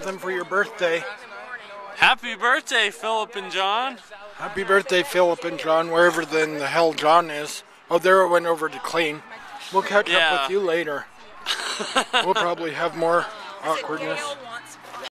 something for your birthday. Happy birthday, Phillip and John. Happy birthday, Phillip and John, wherever the hell John is. Oh, there it went over to clean. We'll catch up with you later. We'll probably have more awkwardness.